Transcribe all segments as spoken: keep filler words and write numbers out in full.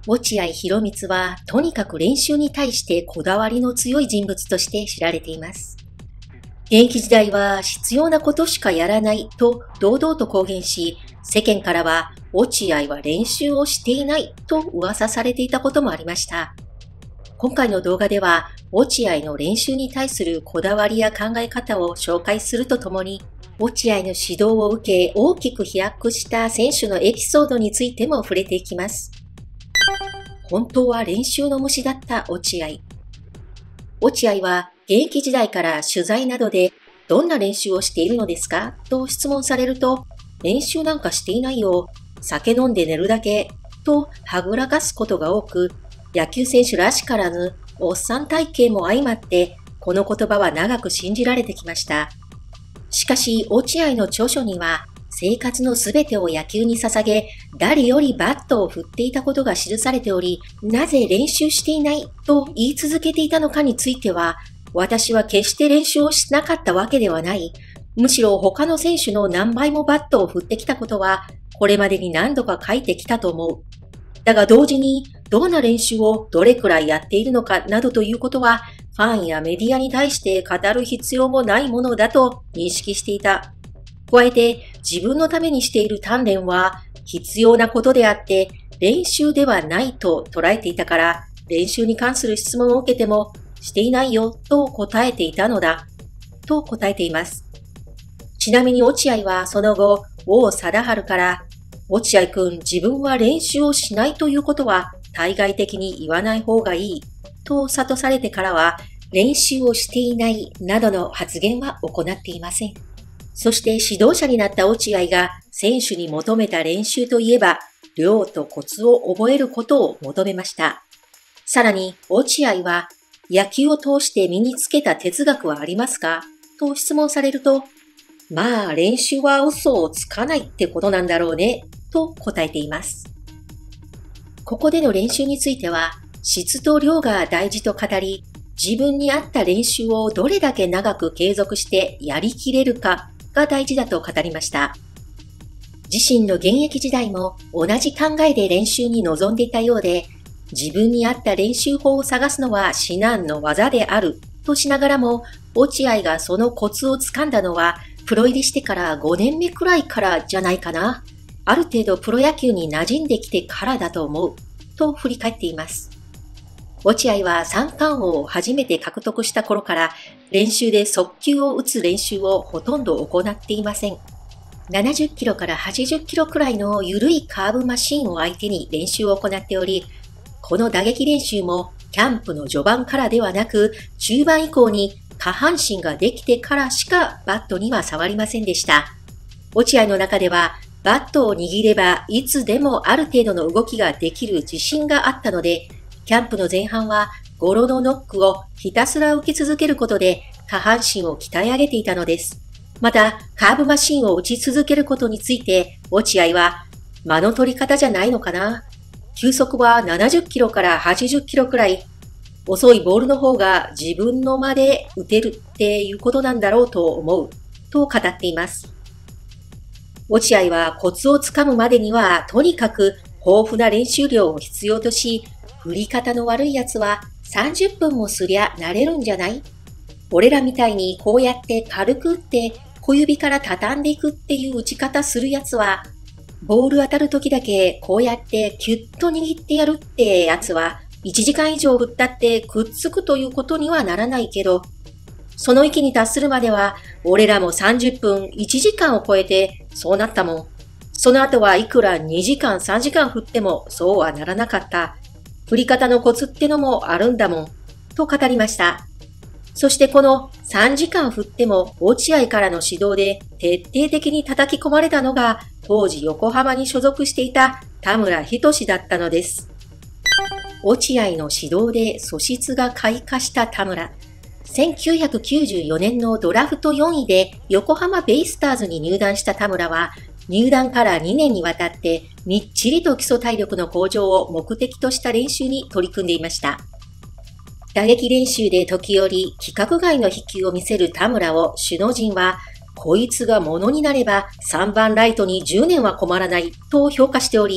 落合博満はとにかく練習に対してこだわりの強い人物として知られています。現役時代は必要なことしかやらないと堂々と公言し、世間からは落合は練習をしていないと噂されていたこともありました。今回の動画では落合の練習に対するこだわりや考え方を紹介するとともに、落合の指導を受け大きく飛躍した選手のエピソードについても触れていきます。本当は練習の虫だった落合。落合は現役時代から取材などでどんな練習をしているのですかと質問されると、練習なんかしていないよ。酒飲んで寝るだけとはぐらかすことが多く、野球選手らしからぬおっさん体型も相まってこの言葉は長く信じられてきました。しかし落合の著書には生活のすべてを野球に捧げ、誰よりバットを振っていたことが記されており、なぜ練習していないと言い続けていたのかについては、私は決して練習をしなかったわけではない。むしろ他の選手の何倍もバットを振ってきたことは、これまでに何度か書いてきたと思う。だが同時に、どんな練習をどれくらいやっているのかなどということは、ファンやメディアに対して語る必要もないものだと認識していた。加えて、自分のためにしている鍛錬は必要なことであって練習ではないと捉えていたから、練習に関する質問を受けてもしていないよと答えていたのだと答えています。ちなみに落合はその後、王貞治から落合くん自分は練習をしないということは対外的に言わない方がいいと諭されてからは練習をしていないなどの発言は行っていません。そして指導者になった落合が選手に求めた練習といえば、量とコツを覚えることを求めました。さらに落合は、野球を通して身につけた哲学はありますかと質問されると、まあ練習は嘘をつかないってことなんだろうね、と答えています。ここでの練習については、質と量が大事と語り、自分に合った練習をどれだけ長く継続してやりきれるか、が大事だと語りました。自身の現役時代も同じ考えで練習に臨んでいたようで、自分に合った練習法を探すのは至難の業であるとしながらも、落合がそのコツをつかんだのはプロ入りしてからごねんめくらいからじゃないかな。ある程度プロ野球に馴染んできてからだと思うと振り返っています。落合は三冠王を初めて獲得した頃から練習で速球を打つ練習をほとんど行っていません。ななじゅっキロからはちじゅっキロくらいの緩いカーブマシンを相手に練習を行っており、この打撃練習もキャンプの序盤からではなく中盤以降に下半身ができてからしかバットには触りませんでした。落合の中ではバットを握ればいつでもある程度の動きができる自信があったので、キャンプの前半はゴロのノックをひたすら受け続けることで下半身を鍛え上げていたのです。また、カーブマシンを打ち続けることについて、落合は間の取り方じゃないのかな。球速はななじゅっキロからはちじゅっキロくらい。遅いボールの方が自分の間で打てるっていうことなんだろうと思う。と語っています。落合はコツをつかむまでにはとにかく豊富な練習量を必要とし、振り方の悪いやつはさんじゅっぷんもすりゃ慣れるんじゃない？俺らみたいにこうやって軽く打って小指から畳んでいくっていう打ち方するやつは、ボール当たる時だけこうやってキュッと握ってやるってやつはいちじかん以上振ったってくっつくということにはならないけど、その域に達するまでは俺らもさんじゅっぷんいちじかんを超えてそうなったもん。その後はいくらにじかんさんじかん振ってもそうはならなかった。振り方のコツってのもあるんだもん、と語りました。そしてこのさんじかん振っても落合からの指導で徹底的に叩き込まれたのが当時横浜に所属していた田村仁だったのです。落合の指導で素質が開花した田村。せんきゅうひゃくきゅうじゅうよねんのドラフトよんいで横浜ベイスターズに入団した田村は、入団からにねんにわたってみっちりと基礎体力の向上を目的とした練習に取り組んでいました。打撃練習で時折規格外の飛球を見せる田村を首脳陣は、こいつがものになればさんばんライトにじゅうねんは困らないと評価しており、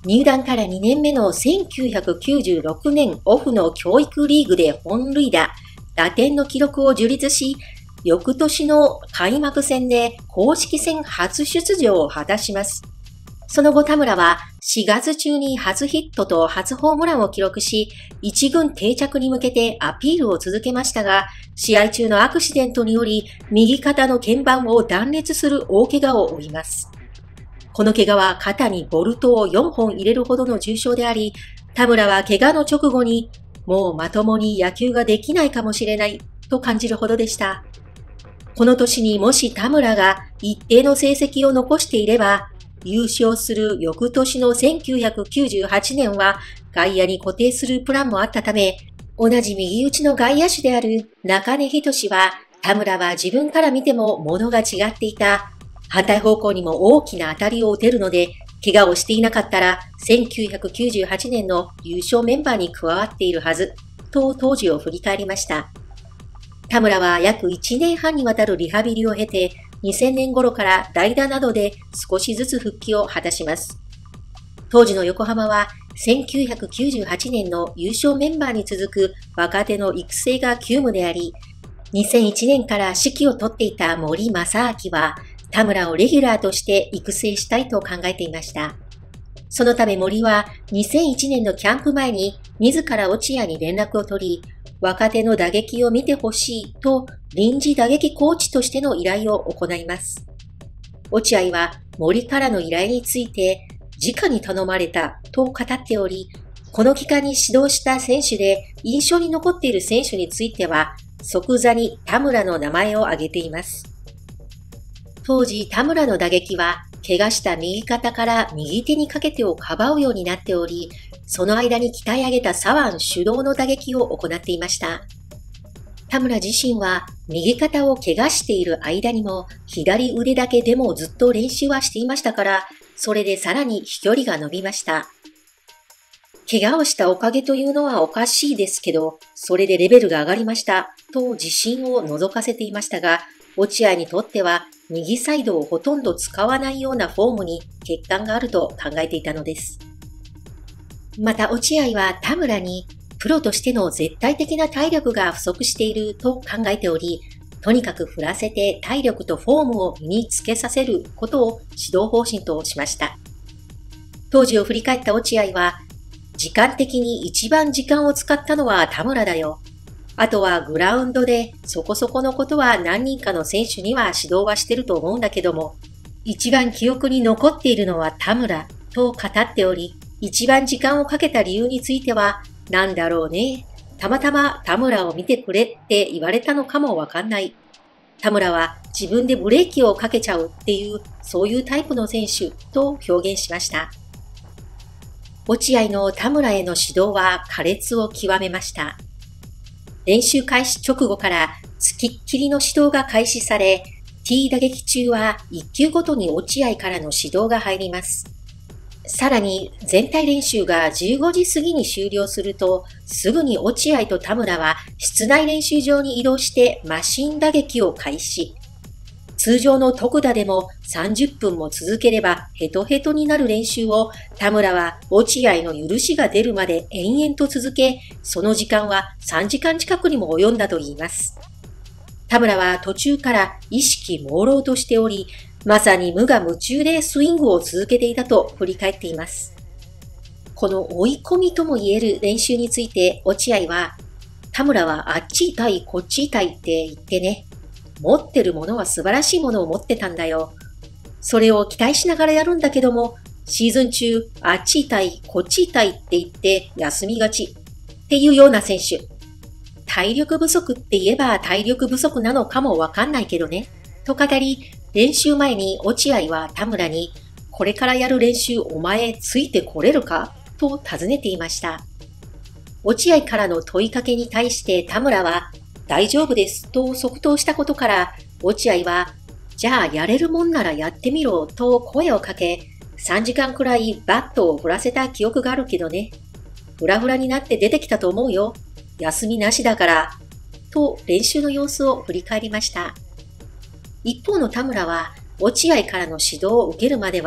入団からにねんめのせんきゅうひゃくきゅうじゅうろくねんオフの教育リーグで本塁打、打点の記録を樹立し、翌年の開幕戦で公式戦初出場を果たします。その後田村はしがつ中に初ヒットと初ホームランを記録し、一軍定着に向けてアピールを続けましたが、試合中のアクシデントにより右肩の腱板を断裂する大怪我を負います。この怪我は肩にボルトをよんほん入れるほどの重傷であり、田村は怪我の直後にもうまともに野球ができないかもしれないと感じるほどでした。この年にもし田村が一定の成績を残していれば、優勝する翌年のせんきゅうひゃくきゅうじゅうはちねんは外野に固定するプランもあったため、同じ右打ちの外野手である中根仁は、田村は自分から見ても物が違っていた。反対方向にも大きな当たりを打てるので、怪我をしていなかったらせんきゅうひゃくきゅうじゅうはちねんの優勝メンバーに加わっているはず、と当時を振り返りました。田村は約いちねんはんにわたるリハビリを経て、にせんねん頃から代打などで少しずつ復帰を果たします。当時の横浜はせんきゅうひゃくきゅうじゅうはちねんの優勝メンバーに続く若手の育成が急務であり、にせんいちねんから指揮を執っていた森正明は田村をレギュラーとして育成したいと考えていました。そのため森はにせんいちねんのキャンプ前に自ら落合に連絡を取り、若手の打撃を見てほしいと臨時打撃コーチとしての依頼を行います。落合は森からの依頼について直に頼まれたと語っており、この期間に指導した選手で印象に残っている選手については即座に田村の名前を挙げています。当時田村の打撃は怪我した右肩から右手にかけてをかばうようになっており、その間に鍛え上げた左腕手動の打撃を行っていました。田村自身は右肩を怪我している間にも左腕だけでもずっと練習はしていましたから、それでさらに飛距離が伸びました。怪我をしたおかげというのはおかしいですけど、それでレベルが上がりましたと自信を覗かせていましたが、落合にとっては右サイドをほとんど使わないようなフォームに欠陥があると考えていたのです。また落合は田村にプロとしての絶対的な体力が不足していると考えており、とにかく振らせて体力とフォームを身につけさせることを指導方針としました。当時を振り返った落合は、時間的に一番時間を使ったのは田村だよ。あとはグラウンドでそこそこのことは何人かの選手には指導はしてると思うんだけども、一番記憶に残っているのは田村と語っており、一番時間をかけた理由については、なんだろうね。たまたま田村を見てくれって言われたのかもわかんない。田村は自分でブレーキをかけちゃうっていう、そういうタイプの選手と表現しました。落合の田村への指導は苛烈を極めました。練習開始直後から付きっきりの指導が開始され、T 打撃中はいっ球ごとに落合からの指導が入ります。さらに全体練習がじゅうごじ過ぎに終了すると、すぐに落合と田村は室内練習場に移動してマシン打撃を開始。通常の特打でもさんじゅっぷんも続ければヘトヘトになる練習を田村は落合の許しが出るまで延々と続け、その時間はさんじかん近くにも及んだといいます。田村は途中から意識朦朧としており、まさに無我夢中でスイングを続けていたと振り返っています。この追い込みとも言える練習について落合は、田村はあっち痛いこっち痛いって言ってね、持ってるものは素晴らしいものを持ってたんだよ。それを期待しながらやるんだけども、シーズン中あっち痛いこっち痛いって言って休みがちっていうような選手。体力不足って言えば体力不足なのかもわかんないけどね。と語り、練習前に落合は田村に、これからやる練習お前ついてこれるかと尋ねていました。落合からの問いかけに対して田村は、大丈夫ですと即答したことから、落合は、じゃあやれるもんならやってみろと声をかけ、さんじかんくらいバットを振らせた記憶があるけどね。フラフラになって出てきたと思うよ。休みなしだから。と練習の様子を振り返りました。一方の田村は、落合からの指導を受けるまでは、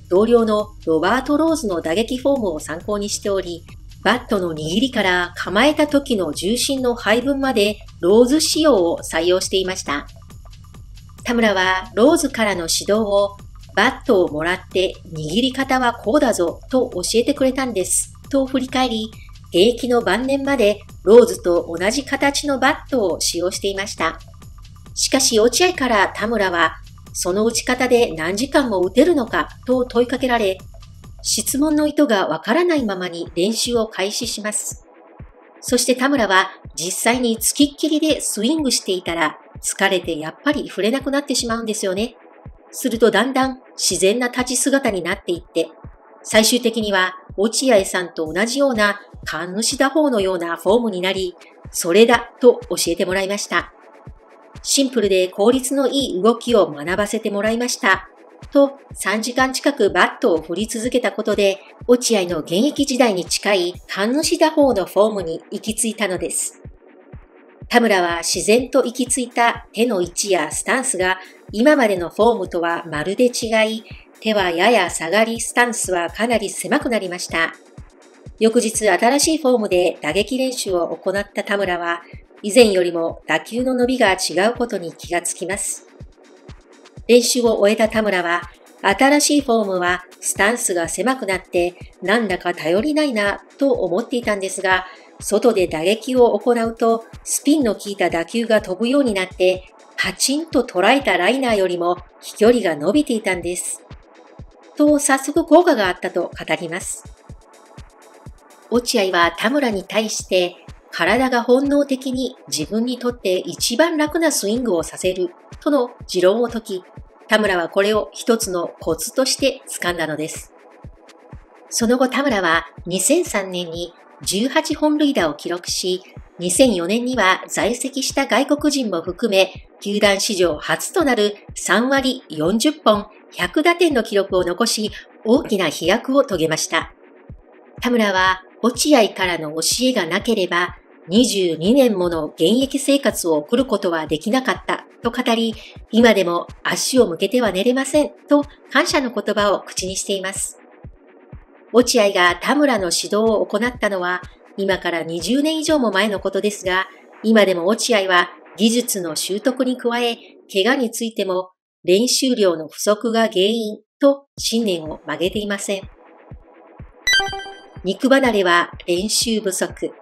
同僚のロバート・ローズの打撃フォームを参考にしており、バットの握りから構えた時の重心の配分までローズ仕様を採用していました。田村はローズからの指導をバットをもらって握り方はこうだぞと教えてくれたんですと振り返り、現役の晩年までローズと同じ形のバットを使用していました。しかし落合から田村はその打ち方で何時間も打てるのかと問いかけられ、質問の意図がわからないままに練習を開始します。そして田村は実際につきっきりでスイングしていたら疲れてやっぱり振れなくなってしまうんですよね。するとだんだん自然な立ち姿になっていって、最終的には落合さんと同じような神主打法のようなフォームになり、それだと教えてもらいました。シンプルで効率のいい動きを学ばせてもらいました。とさんじかん近くバットを振り続けたことで、落合の現役時代に近い神主打法のフォームに行き着いたのです。田村は自然と行き着いた手の位置やスタンスが今までのフォームとはまるで違い、手はやや下がり、スタンスはかなり狭くなりました。翌日新しいフォームで打撃練習を行った田村は、以前よりも打球の伸びが違うことに気がつきます。練習を終えた田村は、新しいフォームはスタンスが狭くなってなんだか頼りないなと思っていたんですが、外で打撃を行うとスピンの効いた打球が飛ぶようになってパチンと捉えたライナーよりも飛距離が伸びていたんです。と早速効果があったと語ります。落合は田村に対して体が本能的に自分にとって一番楽なスイングをさせるとの持論を解き、田村はこれを一つのコツとして掴んだのです。その後田村はにせんさんねんにじゅうはちほん塁打を記録し、にせんよねんには在籍した外国人も含め、球団史上初となるさんわりよんじゅっぽんひゃくだてんの記録を残し、大きな飛躍を遂げました。田村は落合からの教えがなければ、にじゅうにねんもの現役生活を送ることはできなかったと語り、今でも足を向けては寝れませんと感謝の言葉を口にしています。落合が田村の指導を行ったのは今からにじゅうねん以上も前のことですが、今でも落合は技術の習得に加え、怪我についても練習量の不足が原因と信念を曲げていません。肉離れは練習不足。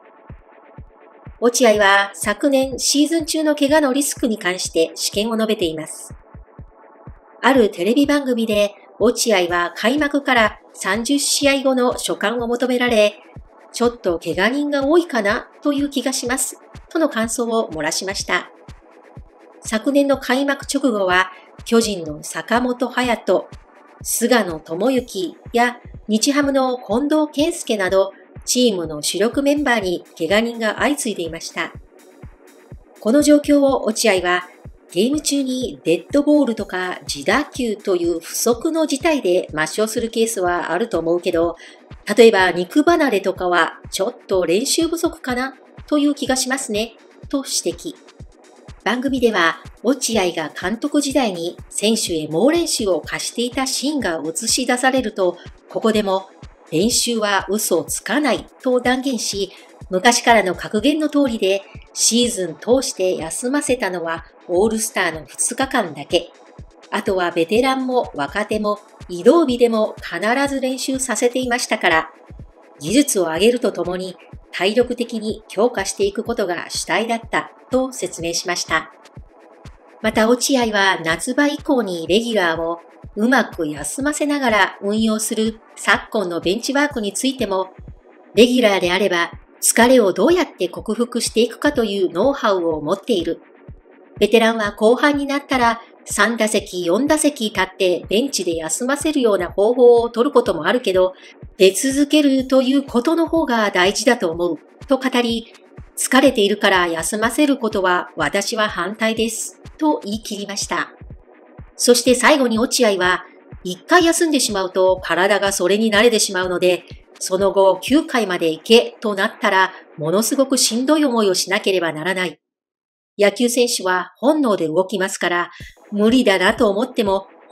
落合は昨年シーズン中の怪我のリスクに関して試験を述べています。あるテレビ番組で落合は開幕からさんじゅっしあいごの所感を求められ、ちょっと怪我人が多いかなという気がします、との感想を漏らしました。昨年の開幕直後は巨人の坂本勇人、菅野智之や日ハムの近藤健介など、チームの主力メンバーに怪我人が相次いでいました。この状況を落合は、ゲーム中にデッドボールとか自打球という不測の事態で抹消するケースはあると思うけど、例えば肉離れとかはちょっと練習不足かなという気がしますね、と指摘。番組では落合が監督時代に選手へ猛練習を課していたシーンが映し出されると、ここでも練習は嘘をつかないと断言し、昔からの格言の通りでシーズン通して休ませたのはオールスターのふつかかんだけ。あとはベテランも若手も移動日でも必ず練習させていましたから、技術を上げるとともに体力的に強化していくことが主体だったと説明しました。また落合は夏場以降にレギュラーをうまく休ませながら運用する昨今のベンチワークについても、レギュラーであれば疲れをどうやって克服していくかというノウハウを持っている。ベテランは後半になったらさんだせき、よんだせき立ってベンチで休ませるような方法を取ることもあるけど、出続けるということの方が大事だと思う、と語り、疲れているから休ませることは私は反対です、と言い切りました。そして最後に落合は、一回休んでしまうと体がそれに慣れてしまうので、その後きゅうかいまで行けとなったら、ものすごくしんどい思いをしなければならない。野球選手は本能で動きますから、無理だなと思っても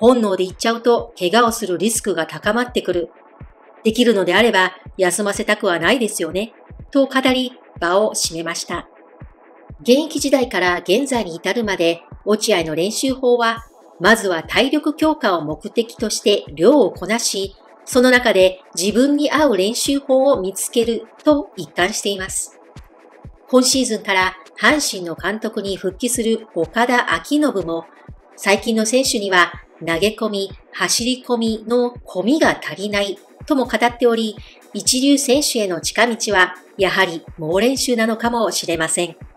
本能で言っちゃうと怪我をするリスクが高まってくる。できるのであれば休ませたくはないですよね。と語り場を締めました。現役時代から現在に至るまで落合の練習法は、まずは体力強化を目的として量をこなし、その中で自分に合う練習法を見つけると一貫しています。今シーズンから阪神の監督に復帰する岡田彰布も、最近の選手には投げ込み、走り込みの込みが足りないとも語っており、一流選手への近道はやはり猛練習なのかもしれません。